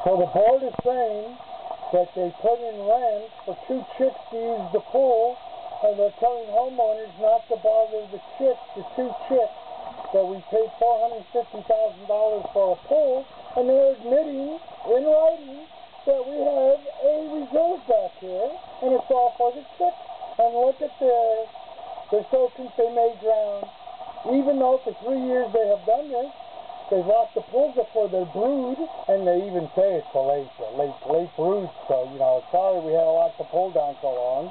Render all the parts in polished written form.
So the board is saying that they put in rent for 2 chicks to use the pool, and they're telling homeowners not to bother the 2 chicks, that we paid $450,000 for a pool, and they're admitting in writing that we have a reserve back here, and it's all for the chicks. And look at they're so since they made ground, even though for 3 years they have done this, they've locked the pools up for their brood, and they even say it's a late brood, so, you know, sorry we had to lock the pool down so long.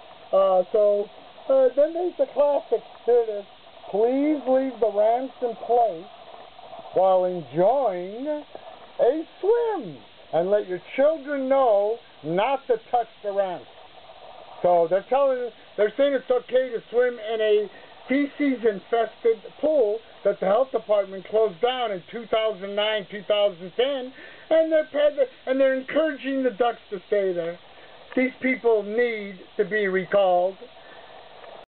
Then there's the classic, here it is, please leave the ramps in place while enjoying a swim, and let your children know not to touch the ramps. So they're saying it's okay to swim in a feces-infested pool that the health department closed down in 2009, 2010, and they're encouraging the ducks to stay there. These people need to be recalled.